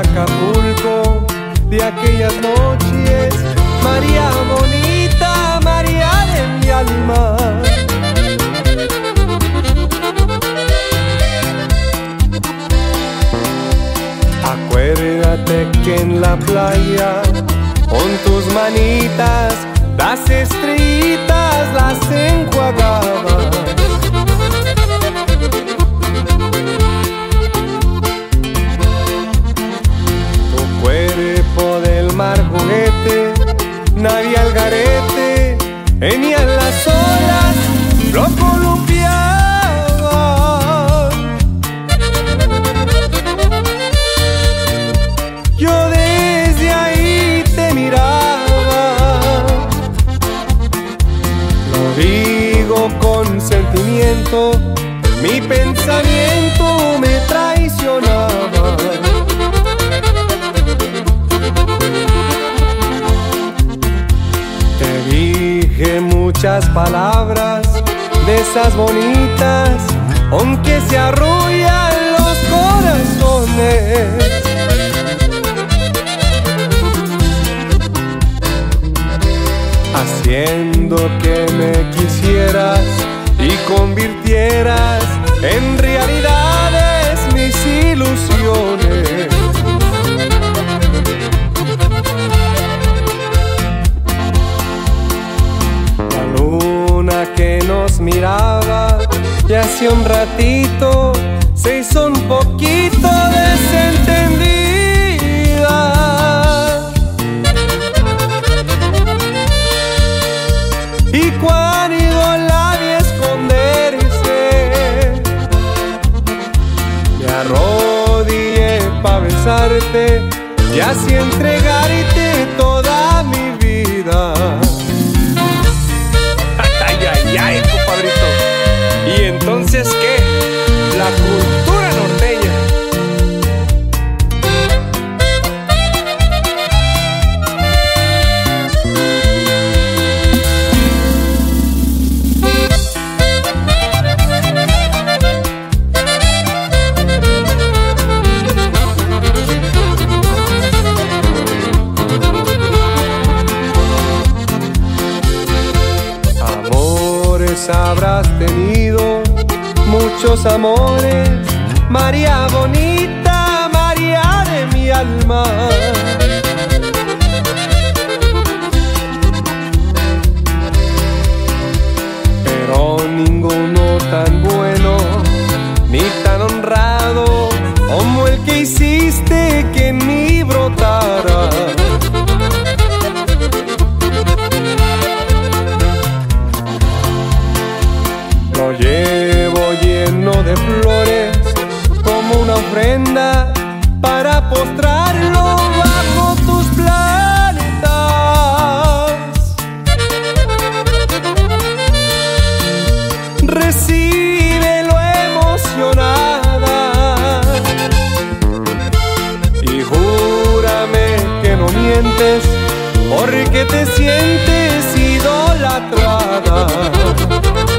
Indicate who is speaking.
Speaker 1: Acapulco, de aquellas noches, María bonita, María de mi alma. Acuérdate que en la playa, con tus manitas, las estrellitas las enjuagabas. Tu cuerpo del mar juguete, nadie al garete, ni a las olas lo columpiaba. Yo desde ahí te miraba, lo digo con sentimiento, mi pensamiento me traicionaba. Te dije muchas palabras de esas bonitas, aunque se arrullan los corazones. Haciendo que me quisieras y convirtieras en realidades mis ilusiones. La luna que nos miraba y hace un ratito se hizo un poquito desentendida. Y cuando la vi esconderse, me arrodillé pa' besarte y así entregarte toda mi vida. Ay, ay, ay, compadrito. ¿Y entonces qué? La cultura norteña. Habrás tenido muchos amores, María bonita, María de mi alma. Pero ninguno tan bueno ni tan honrado como el que hiciste que en mí brotara. Lo llevo lleno de flores como una ofrenda para postrarlo bajo tus planetas. Recíbelo emocionada y júrame que no mientes, porque te sientes idolatrada.